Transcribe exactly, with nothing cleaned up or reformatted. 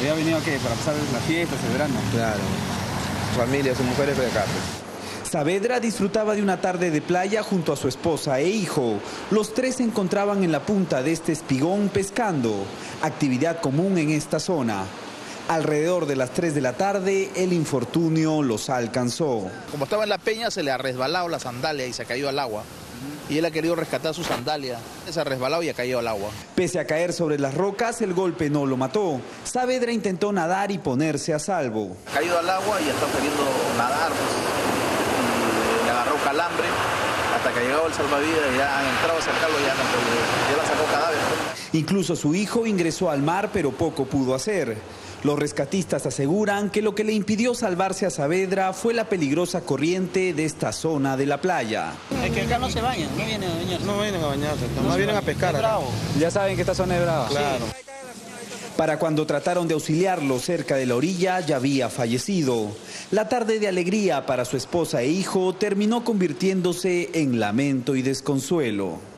¿Había venido a qué? ¿Para pasar las fiestas, el verano? Claro. Familia, sus mujeres de acá. Saavedra disfrutaba de una tarde de playa junto a su esposa e hijo. Los tres se encontraban en la punta de este espigón pescando, actividad común en esta zona. Alrededor de las tres de la tarde, el infortunio los alcanzó. Como estaba en la peña, se le ha resbalado la sandalia y se cayó al agua. Y él ha querido rescatar su sandalia. Se ha resbalado y ha caído al agua. Pese a caer sobre las rocas, el golpe no lo mató. Saavedra intentó nadar y ponerse a salvo. Ha caído al agua y está queriendo nadar, pues. Y le agarró calambre. Hasta que ha llegado el salvavidas y ya han entrado a sacarlo y ya, ya la sacó cadáver. Incluso su hijo ingresó al mar, pero poco pudo hacer. Los rescatistas aseguran que lo que le impidió salvarse a Saavedra fue la peligrosa corriente de esta zona de la playa. Es que acá no se bañan, no vienen a bañarse. No vienen a bañarse, no no vienen a pescar. Ya saben que esta zona es brava. Claro. Sí. Para cuando trataron de auxiliarlo cerca de la orilla, ya había fallecido. La tarde de alegría para su esposa e hijo terminó convirtiéndose en lamento y desconsuelo.